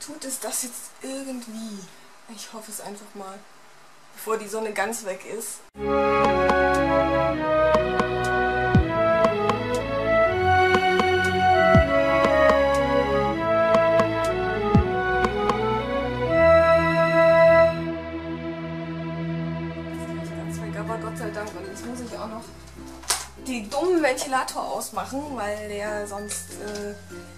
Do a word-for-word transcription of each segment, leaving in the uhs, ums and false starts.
tut es das jetzt irgendwie? Ich hoffe es einfach mal, bevor die Sonne ganz weg ist. Aber Gott sei Dank, und jetzt muss ich auch noch die dummen Ventilator ausmachen, weil der sonst äh,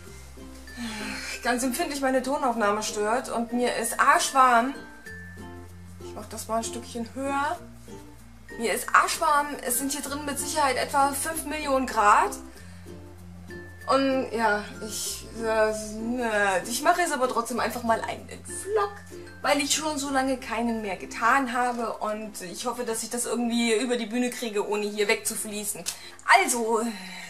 ganz empfindlich meine Tonaufnahme stört und mir ist arschwarm. Ich mache das mal ein Stückchen höher. Mir ist arschwarm, es sind hier drin mit Sicherheit etwa fünf Millionen Grad. Und ja, ich, äh, ich mache jetzt aber trotzdem einfach mal einen Vlog, weil ich schon so lange keinen mehr getan habe und ich hoffe, dass ich das irgendwie über die Bühne kriege, ohne hier wegzufließen. Also,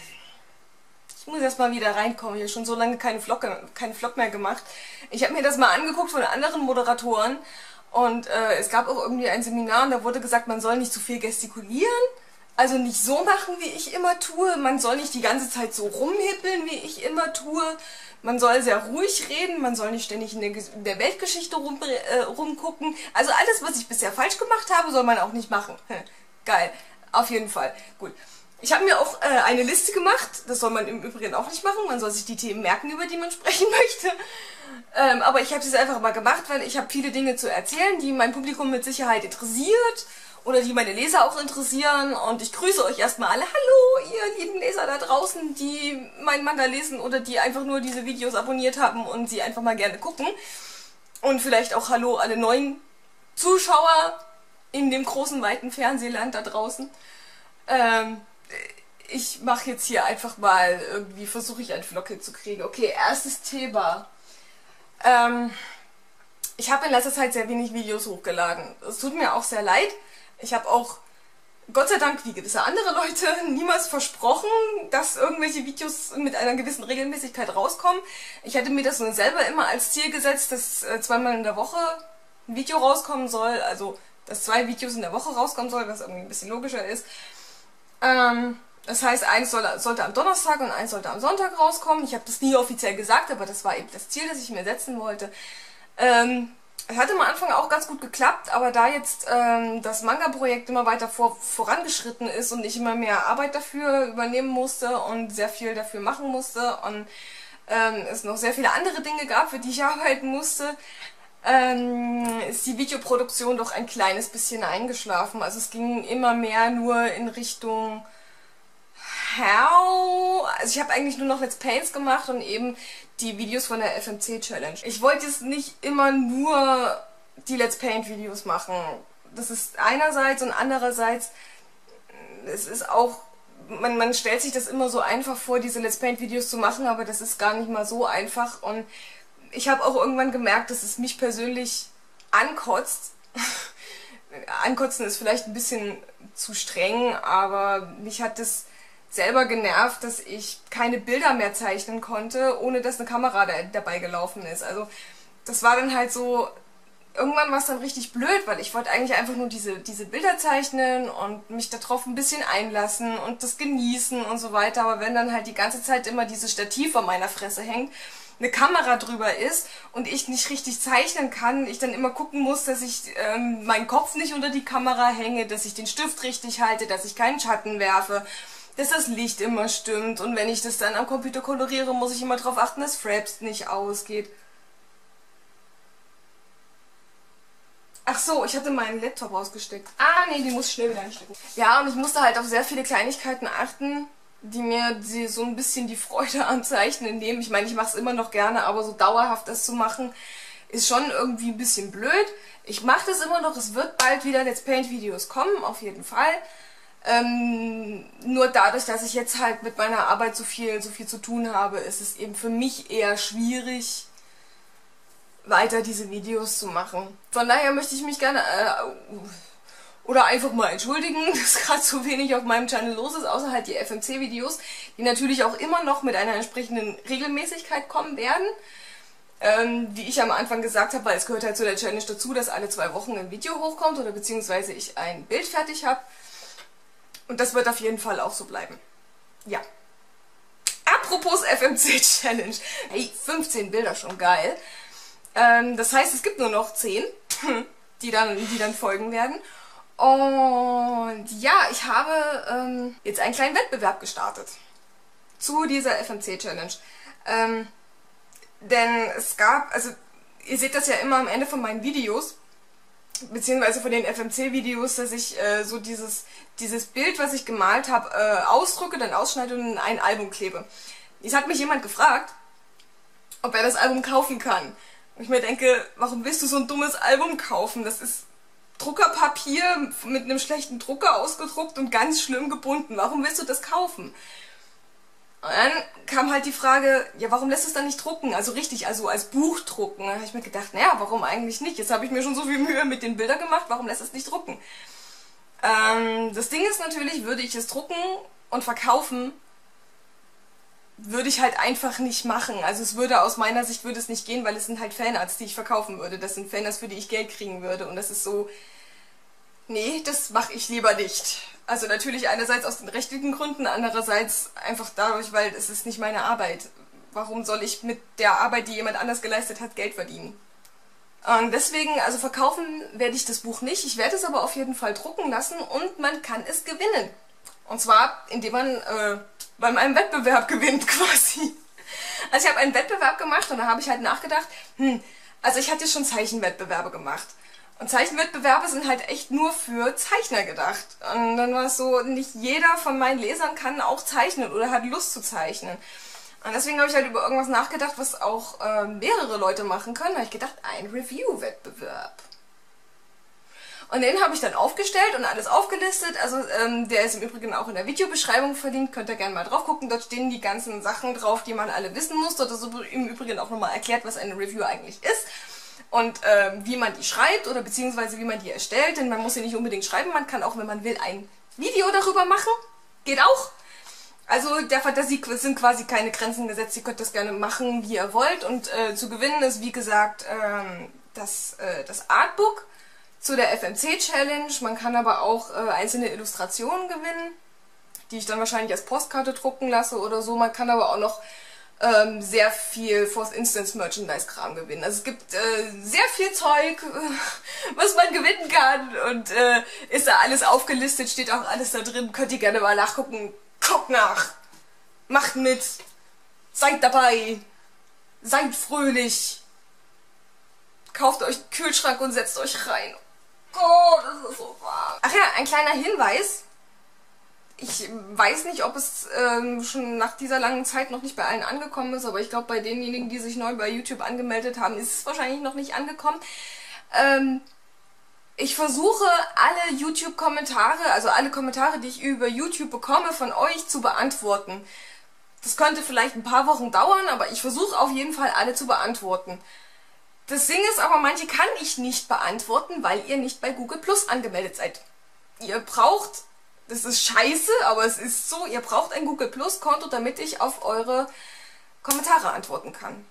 ich muss erst mal wieder reinkommen. Ich habe schon so lange keine Vlog, keinen Vlog mehr gemacht. Ich habe mir das mal angeguckt von anderen Moderatoren und äh, es gab auch irgendwie ein Seminar und da wurde gesagt, man soll nicht zu viel gestikulieren. Also nicht so machen, wie ich immer tue. Man soll nicht die ganze Zeit so rumhippeln, wie ich immer tue. Man soll sehr ruhig reden. Man soll nicht ständig in der, in der Weltgeschichte rum, äh, rumgucken. Also alles, was ich bisher falsch gemacht habe, soll man auch nicht machen. Geil. Auf jeden Fall. Gut. Ich habe mir auch äh, eine Liste gemacht. Das soll man im Übrigen auch nicht machen. Man soll sich die Themen merken, über die man sprechen möchte. Ähm, aber ich habe es einfach mal gemacht, weil ich habe viele Dinge zu erzählen, die mein Publikum mit Sicherheit interessiert. Oder die meine Leser auch interessieren. Und ich grüße euch erstmal alle. Hallo, ihr lieben Leser da draußen, die meinen Manga lesen oder die einfach nur diese Videos abonniert haben und sie einfach mal gerne gucken. Und vielleicht auch hallo alle neuen Zuschauer in dem großen, weiten Fernsehland da draußen. Ähm, ich mache jetzt hier einfach mal irgendwie, versuche ich ein Vlog hinzukriegen. Okay, erstes Thema. Ähm, ich habe in letzter Zeit sehr wenig Videos hochgeladen. Es tut mir auch sehr leid. Ich habe auch, Gott sei Dank, wie gewisse andere Leute, niemals versprochen, dass irgendwelche Videos mit einer gewissen Regelmäßigkeit rauskommen. Ich hatte mir das nur selber immer als Ziel gesetzt, dass äh, zweimal in der Woche ein Video rauskommen soll. Also, dass zwei Videos in der Woche rauskommen soll, was irgendwie ein bisschen logischer ist. Ähm, das heißt, eins soll, sollte am Donnerstag und eins sollte am Sonntag rauskommen. Ich habe das nie offiziell gesagt, aber das war eben das Ziel, das ich mir setzen wollte. Ähm... Es hat am Anfang auch ganz gut geklappt, aber da jetzt ähm, das Manga-Projekt immer weiter vor, vorangeschritten ist und ich immer mehr Arbeit dafür übernehmen musste und sehr viel dafür machen musste und ähm, es noch sehr viele andere Dinge gab, für die ich arbeiten musste, ähm, ist die Videoproduktion doch ein kleines bisschen eingeschlafen. Also es ging immer mehr nur in Richtung How? Also ich habe eigentlich nur noch Let's Plays gemacht und eben die Videos von der F M C Challenge. Ich wollte jetzt nicht immer nur die Let's Paint Videos machen. Das ist einerseits und andererseits, es ist auch, man, man stellt sich das immer so einfach vor, diese Let's Paint Videos zu machen, aber das ist gar nicht mal so einfach und ich habe auch irgendwann gemerkt, dass es mich persönlich ankotzt. Ankotzen ist vielleicht ein bisschen zu streng, aber mich hat das selber genervt, dass ich keine Bilder mehr zeichnen konnte, ohne dass eine Kamera da, dabei gelaufen ist. Also das war dann halt so, irgendwann war es dann richtig blöd, weil ich wollte eigentlich einfach nur diese, diese Bilder zeichnen und mich darauf ein bisschen einlassen und das genießen und so weiter. Aber wenn dann halt die ganze Zeit immer dieses Stativ vor meiner Fresse hängt, eine Kamera drüber ist und ich nicht richtig zeichnen kann, ich dann immer gucken muss, dass ich ähm, meinen Kopf nicht unter die Kamera hänge, dass ich den Stift richtig halte, dass ich keinen Schatten werfe, dass das Licht immer stimmt und wenn ich das dann am Computer koloriere, muss ich immer darauf achten, dass Fraps nicht ausgeht. Ach so, ich hatte meinen Laptop ausgesteckt. Ah, nee, die muss ich schnell wieder einstecken. Ja, und ich musste halt auf sehr viele Kleinigkeiten achten, die mir die, so ein bisschen die Freude anzeichnen, indem, ich meine, ich mache es immer noch gerne, aber so dauerhaft das zu machen, ist schon irgendwie ein bisschen blöd. Ich mache das immer noch, es wird bald wieder Let's Paint Videos kommen, auf jeden Fall. Ähm, nur dadurch, dass ich jetzt halt mit meiner Arbeit so viel, so viel zu tun habe, ist es eben für mich eher schwierig, weiter diese Videos zu machen. Von daher möchte ich mich gerne äh, oder einfach mal entschuldigen, dass gerade so wenig auf meinem Channel los ist, außer halt die F M C-Videos, die natürlich auch immer noch mit einer entsprechenden Regelmäßigkeit kommen werden. Ähm, wie ich am Anfang gesagt habe, weil es gehört halt zu der Challenge dazu, dass alle zwei Wochen ein Video hochkommt oder beziehungsweise ich ein Bild fertig habe. Und das wird auf jeden Fall auch so bleiben. Ja. Apropos F M C Challenge. Hey, fünfzehn Bilder, schon geil. Ähm, das heißt, es gibt nur noch zehn, die dann, die dann folgen werden. Und ja, ich habe ähm, jetzt einen kleinen Wettbewerb gestartet zu dieser F M C-Challenge. Ähm, denn es gab, also ihr seht das ja immer am Ende von meinen Videos, beziehungsweise von den F M C-Videos, dass ich äh, so dieses, dieses Bild, was ich gemalt habe, äh, ausdrücke, dann ausschneide und in ein Album klebe. Jetzt hat mich jemand gefragt, ob er das Album kaufen kann. Und ich mir denke, warum willst du so ein dummes Album kaufen? Das ist Druckerpapier mit einem schlechten Drucker ausgedruckt und ganz schlimm gebunden. Warum willst du das kaufen? Und dann kam halt die Frage, ja, warum lässt du es dann nicht drucken? Also richtig, also als Buch drucken. Da habe ich mir gedacht, naja, warum eigentlich nicht? Jetzt habe ich mir schon so viel Mühe mit den Bildern gemacht, warum lässt es nicht drucken? Ähm, das Ding ist natürlich, würde ich es drucken und verkaufen, würde ich halt einfach nicht machen. Also es würde aus meiner Sicht würde es nicht gehen, weil es sind halt Fanarts, die ich verkaufen würde. Das sind Fanarts, für die ich Geld kriegen würde. Und das ist so, nee, das mache ich lieber nicht. Also natürlich einerseits aus den rechtlichen Gründen, andererseits einfach dadurch, weil es ist nicht meine Arbeit. Warum soll ich mit der Arbeit, die jemand anders geleistet hat, Geld verdienen? Und deswegen, also verkaufen werde ich das Buch nicht. Ich werde es aber auf jeden Fall drucken lassen und man kann es gewinnen. Und zwar, indem man äh, bei einem Wettbewerb gewinnt quasi. Also ich habe einen Wettbewerb gemacht und da habe ich halt nachgedacht, hm, also ich hatte schon Zeichenwettbewerbe gemacht. Und Zeichenwettbewerbe sind halt echt nur für Zeichner gedacht. Und dann war es so, nicht jeder von meinen Lesern kann auch zeichnen oder hat Lust zu zeichnen. Und deswegen habe ich halt über irgendwas nachgedacht, was auch äh, mehrere Leute machen können. Da habe ich gedacht, ein Review-Wettbewerb. Und den habe ich dann aufgestellt und alles aufgelistet. Also ähm, der ist im Übrigen auch in der Videobeschreibung verlinkt. Könnt ihr gerne mal drauf gucken. Dort stehen die ganzen Sachen drauf, die man alle wissen muss. Dort ist im Übrigen auch nochmal erklärt, was eine Review eigentlich ist. Und ähm, wie man die schreibt oder beziehungsweise wie man die erstellt. Denn man muss sie nicht unbedingt schreiben. Man kann auch, wenn man will, ein Video darüber machen. Geht auch. Also der Fantasie sind quasi keine Grenzen gesetzt. Ihr könnt das gerne machen, wie ihr wollt. Und äh, zu gewinnen ist, wie gesagt, ähm, das, äh, das Artbook zu der F M C-Challenge. Man kann aber auch äh, einzelne Illustrationen gewinnen, die ich dann wahrscheinlich als Postkarte drucken lasse oder so. Man kann aber auch noch ähm, sehr viel Fourth Instance Merchandise-Kram gewinnen. Also es gibt äh, sehr viel Zeug, äh, was man gewinnen kann. Und äh, ist da alles aufgelistet, steht auch alles da drin. Könnt ihr gerne mal nachgucken. Guckt nach! Macht mit! Seid dabei! Seid fröhlich! Kauft euch einen Kühlschrank und setzt euch rein. Oh, das ist so warm. Ach ja, ein kleiner Hinweis. Ich weiß nicht, ob es ähm, schon nach dieser langen Zeit noch nicht bei allen angekommen ist, aber ich glaube, bei denjenigen, die sich neu bei YouTube angemeldet haben, ist es wahrscheinlich noch nicht angekommen. Ähm, ich versuche, alle YouTube-Kommentare, also alle Kommentare, die ich über YouTube bekomme, von euch zu beantworten. Das könnte vielleicht ein paar Wochen dauern, aber ich versuche auf jeden Fall, alle zu beantworten. Das Ding ist aber, manche kann ich nicht beantworten, weil ihr nicht bei Google Plus angemeldet seid. Ihr braucht, das ist scheiße, aber es ist so, ihr braucht ein Google Plus Konto, damit ich auf eure Kommentare antworten kann.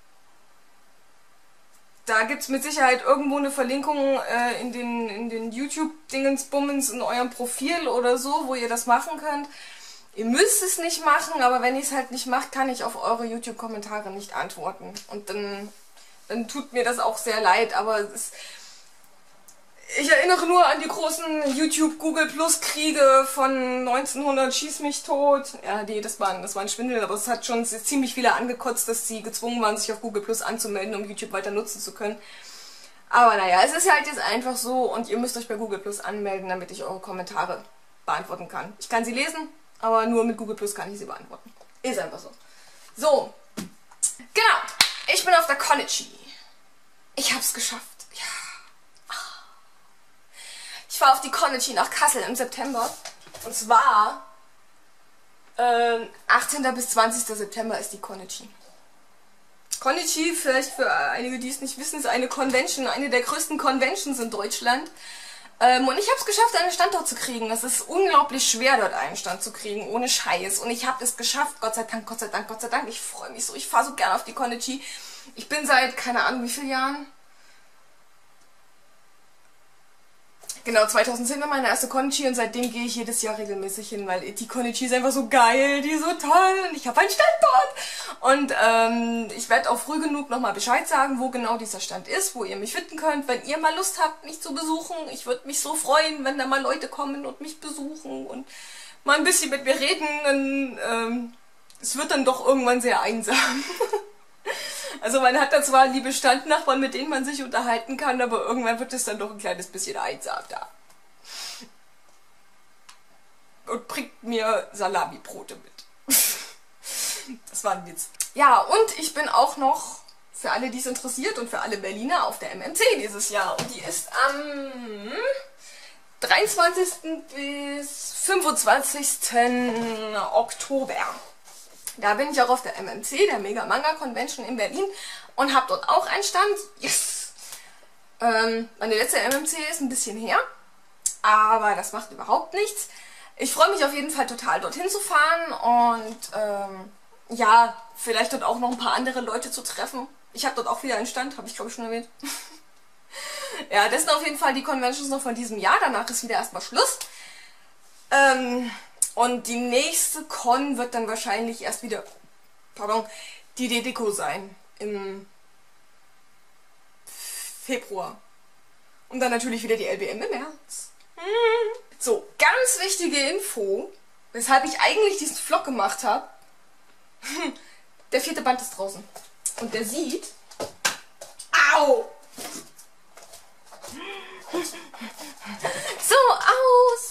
Da gibt es mit Sicherheit irgendwo eine Verlinkung äh, in den, in den YouTube-Dingensbummens in eurem Profil oder so, wo ihr das machen könnt. Ihr müsst es nicht machen, aber wenn ihr es halt nicht macht, kann ich auf eure YouTube-Kommentare nicht antworten. Und dann... dann tut mir das auch sehr leid, aber es, ich erinnere nur an die großen YouTube-Google-Plus-Kriege von neunzehnhundert schieß mich tot. Ja, nee, das war, das war ein Schwindel, aber es hat schon ziemlich viele angekotzt, dass sie gezwungen waren, sich auf Google Plus anzumelden, um YouTube weiter nutzen zu können. Aber naja, es ist halt jetzt einfach so und ihr müsst euch bei Google Plus anmelden, damit ich eure Kommentare beantworten kann. Ich kann sie lesen, aber nur mit Google Plus kann ich sie beantworten. Ist einfach so. So, genau. Ich bin auf der Konichi. Ich hab's geschafft. Ja. Ich fahre auf die Konichi nach Kassel im September. Und zwar ähm, achtzehnten bis zwanzigsten September ist die Konichi. Konichi, vielleicht für einige, die es nicht wissen, ist eine Convention, eine der größten Conventions in Deutschland. Ähm, und ich habe es geschafft, einen Stand dort zu kriegen. Das ist unglaublich schwer, dort einen Stand zu kriegen, ohne Scheiß. Und ich habe es geschafft, Gott sei Dank, Gott sei Dank, Gott sei Dank. Ich freue mich so, ich fahre so gerne auf die Konichi. Ich bin seit, keine Ahnung wie vielen Jahren, Genau, zweitausendzehn war meine erste Konichi und seitdem gehe ich jedes Jahr regelmäßig hin, weil die Konichi ist einfach so geil, die ist so toll und ich habe einen Stand dort. Und ähm, ich werde auch früh genug nochmal Bescheid sagen, wo genau dieser Stand ist, wo ihr mich finden könnt, wenn ihr mal Lust habt, mich zu besuchen. Ich würde mich so freuen, wenn da mal Leute kommen und mich besuchen und mal ein bisschen mit mir reden. Und, ähm, es wird dann doch irgendwann sehr einsam. Also man hat da zwar liebe Standnachbarn, mit denen man sich unterhalten kann, aber irgendwann wird es dann doch ein kleines bisschen einsam da. Und bringt mir Salami-Brote mit. Das war ein Witz. Ja, und ich bin auch noch, für alle, die es interessiert und für alle Berliner, auf der M M C dieses Jahr. Und die ist am dreiundzwanzigsten bis fünfundzwanzigsten Oktober. Da bin ich auch auf der M M C, der Mega Manga Convention in Berlin, und habe dort auch einen Stand. Yes! Ähm, meine letzte M M C ist ein bisschen her, aber das macht überhaupt nichts. Ich freue mich auf jeden Fall total, dorthin zu fahren und ähm, ja, vielleicht dort auch noch ein paar andere Leute zu treffen. Ich habe dort auch wieder einen Stand, habe ich glaube ich schon erwähnt. Ja, das sind auf jeden Fall die Conventions noch von diesem Jahr, danach ist wieder erstmal Schluss. Ähm... Und die nächste Con wird dann wahrscheinlich erst wieder, pardon, die Dedeco sein. Im Februar. Und dann natürlich wieder die L B M im März. So, ganz wichtige Info, weshalb ich eigentlich diesen Vlog gemacht habe. Der vierte Band ist draußen. Und der sieht... Au! So aus.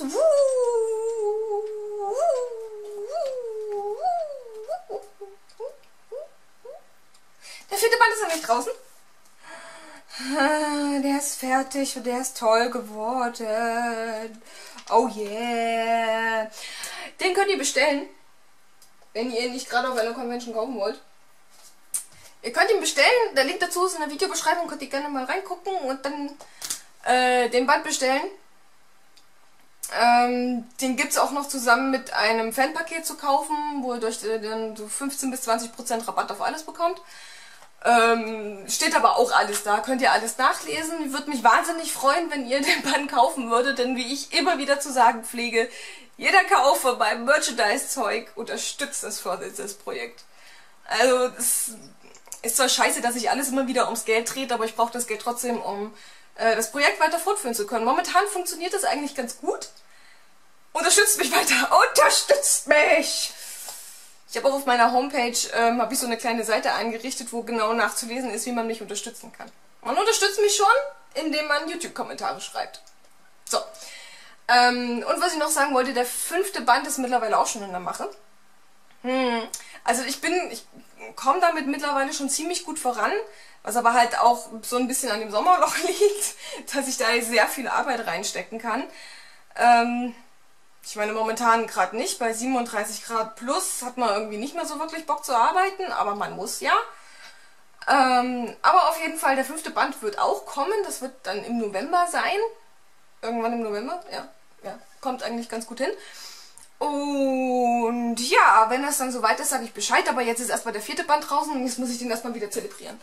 Der vierte Band ist ja nicht draußen. Der ist fertig und der ist toll geworden. Oh yeah. Den könnt ihr bestellen, wenn ihr ihn nicht gerade auf einer Convention kaufen wollt. Ihr könnt ihn bestellen. Der Link dazu ist in der Videobeschreibung. Könnt ihr gerne mal reingucken und dann äh, den Band bestellen. Ähm, den gibt es auch noch zusammen mit einem Fanpaket zu kaufen, wo ihr durch äh, dann so fünfzehn bis zwanzig Prozent Rabatt auf alles bekommt. Ähm, steht aber auch alles da, könnt ihr alles nachlesen. Ich würde mich wahnsinnig freuen, wenn ihr den Band kaufen würdet, denn wie ich immer wieder zu sagen pflege, jeder Kauf von meinem Merchandise-Zeug unterstützt das Vorsitzes-Projekt. Also es ist zwar scheiße, dass sich alles immer wieder ums Geld dreht, aber ich brauche das Geld trotzdem, um äh, das Projekt weiter fortführen zu können. Momentan funktioniert das eigentlich ganz gut. Unterstützt mich weiter, unterstützt mich! Ich habe auch auf meiner Homepage ähm, habe ich so eine kleine Seite eingerichtet, wo genau nachzulesen ist, wie man mich unterstützen kann. Man unterstützt mich schon, indem man YouTube-Kommentare schreibt. So. Ähm, und was ich noch sagen wollte, der fünfte Band ist mittlerweile auch schon in der Mache. Hm. Also ich bin, ich komme damit mittlerweile schon ziemlich gut voran, was aber halt auch so ein bisschen an dem Sommerloch liegt, dass ich da sehr viel Arbeit reinstecken kann. Ähm... Ich meine, momentan gerade nicht, bei siebenunddreißig Grad plus hat man irgendwie nicht mehr so wirklich Bock zu arbeiten, aber man muss ja. Ähm, aber auf jeden Fall, der fünfte Band wird auch kommen, das wird dann im November sein. Irgendwann im November, ja, ja, kommt eigentlich ganz gut hin. Und ja, wenn das dann soweit ist, sage ich Bescheid, aber jetzt ist erstmal der vierte Band draußen und jetzt muss ich den erstmal wieder zelebrieren.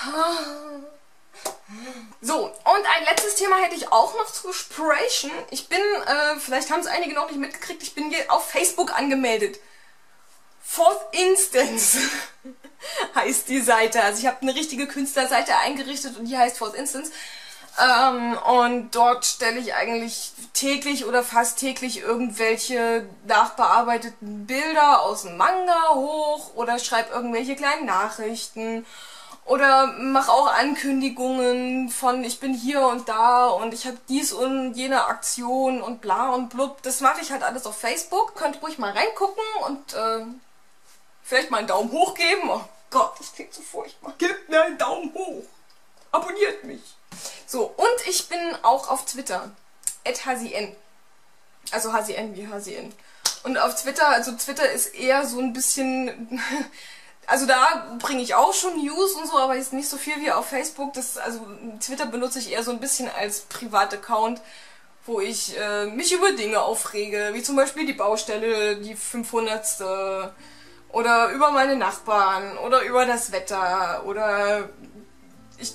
So, und ein letztes Thema hätte ich auch noch zu sprechen. Ich bin, äh, vielleicht haben es einige noch nicht mitgekriegt, ich bin hier auf Facebook angemeldet. Fourth Instance heißt die Seite. Also ich habe eine richtige Künstlerseite eingerichtet und die heißt Fourth Instance. Ähm, und dort stelle ich eigentlich täglich oder fast täglich irgendwelche nachbearbeiteten Bilder aus dem Manga hoch oder schreibe irgendwelche kleinen Nachrichten. Oder mache auch Ankündigungen von ich bin hier und da und ich habe dies und jene Aktion und bla und blub. Das mache ich halt alles auf Facebook. Könnt ruhig mal reingucken und äh, vielleicht mal einen Daumen hoch geben. Oh Gott, das klingt so furchtbar. Gebt mir einen Daumen hoch. Abonniert mich. So, und ich bin auch auf Twitter. at hasien. Also hasien wie hasien. Und auf Twitter, also Twitter ist eher so ein bisschen... Also da bringe ich auch schon News und so, aber ist nicht so viel wie auf Facebook. Das, also Twitter benutze ich eher so ein bisschen als Privataccount, wo ich äh, mich über Dinge aufrege, wie zum Beispiel die Baustelle, die fünfhundertste oder über meine Nachbarn oder über das Wetter oder ich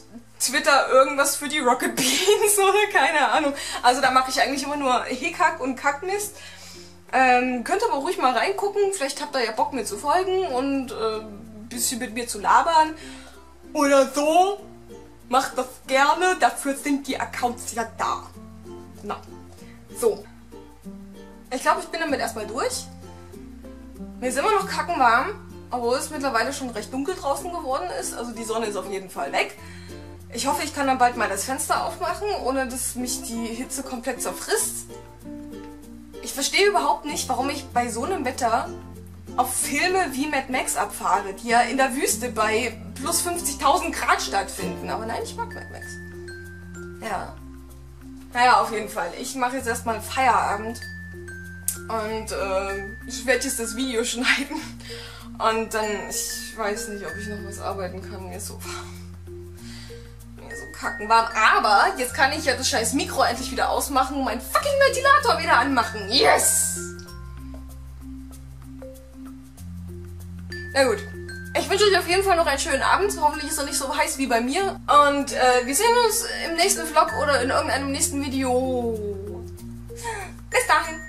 Twitter irgendwas für die Rocket Beans oder keine Ahnung. Also da mache ich eigentlich immer nur Hickhack und Kackmist. Ähm, könnt aber ruhig mal reingucken, vielleicht habt ihr ja Bock mir zu folgen und äh, ein bisschen mit mir zu labern. Oder so. Macht das gerne, dafür sind die Accounts ja da. Na, so. Ich glaube, ich bin damit erstmal durch. Mir ist immer noch kackenwarm, obwohl es mittlerweile schon recht dunkel draußen geworden ist. Also die Sonne ist auf jeden Fall weg. Ich hoffe, ich kann dann bald mal das Fenster aufmachen, ohne dass mich die Hitze komplett zerfrisst. Ich verstehe überhaupt nicht, warum ich bei so einem Wetter auf Filme wie Mad Max abfahre, die ja in der Wüste bei plus fünfzigtausend Grad stattfinden. Aber nein, ich mag Mad Max. Ja. Naja, auf jeden Fall. Ich mache jetzt erstmal Feierabend. Und äh, ich werde jetzt das Video schneiden. Und dann, ich weiß nicht, ob ich noch was arbeiten kann. Mir ist so mir ist so kackenwarm. Aber jetzt kann ich ja das scheiß Mikro endlich wieder ausmachen und meinen fucking Ventilator wieder anmachen. Yes! Na gut. Ich wünsche euch auf jeden Fall noch einen schönen Abend. Hoffentlich ist er nicht so heiß wie bei mir. Und äh, wir sehen uns im nächsten Vlog oder in irgendeinem nächsten Video. Bis dahin.